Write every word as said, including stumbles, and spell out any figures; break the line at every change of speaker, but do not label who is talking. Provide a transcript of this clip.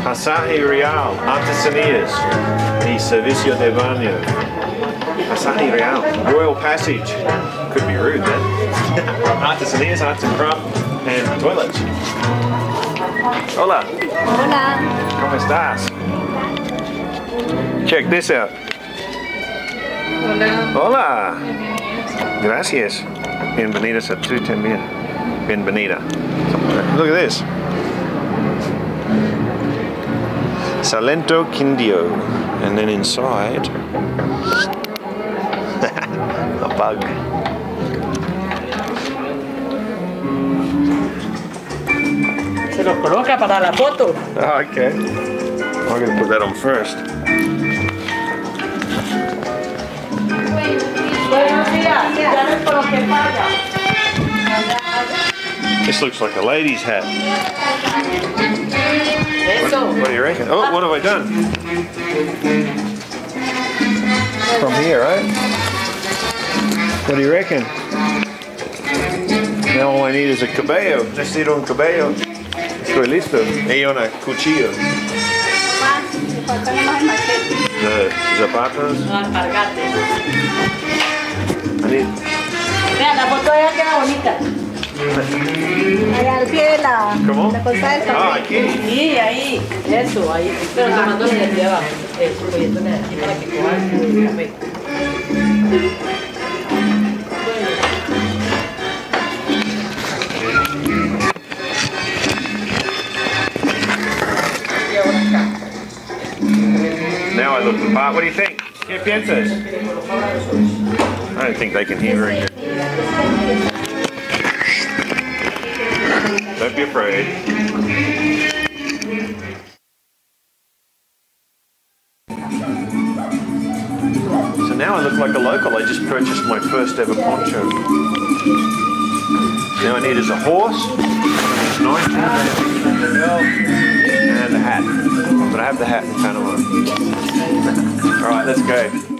Pasaje Real, Artesanías y Servicio de Baño. Pasaje Real, Royal Passage. Could be rude then. Artesanías, arts and craft, and toilets. Hola.
Hola.
¿Cómo estás? Check this out.
Hola.
Hola. Gracias. Bienvenidos a tú también. Bienvenida. Look at this. Salento, quindio. And then inside, a bug.
Se los coloca para la foto.
Oh, okay. I'm going to put that on first.
Buenos días. Ya ves por lo que paga.
This looks like a lady's hat.
Eso.
What do you reckon? Oh, what have I done? From here, right? What do you reckon? Now all I need is a cabello. Necesito un cabello. Estoy listo. Y una cuchillo. The zapatos.
No, alpargate.
I need...
Vean, la foto ya queda bonita.
Allá al pie de la,
¿Cómo?
la cosa del
Ah,
café.
aquí.
Sí, ahí. Eso, ahí. Pero tomándole de aquí abajo. Eso, poniéndole aquí para que cojan el café.
Now I look the part. What do you think? ¿Qué piensas? I don't think they can hear it. Don't be afraid. So now I look like a local. I just purchased my first ever poncho. Now I need is a horse, it's nineteen, and a hat. But I have the hat in Panama. Alright, let's go.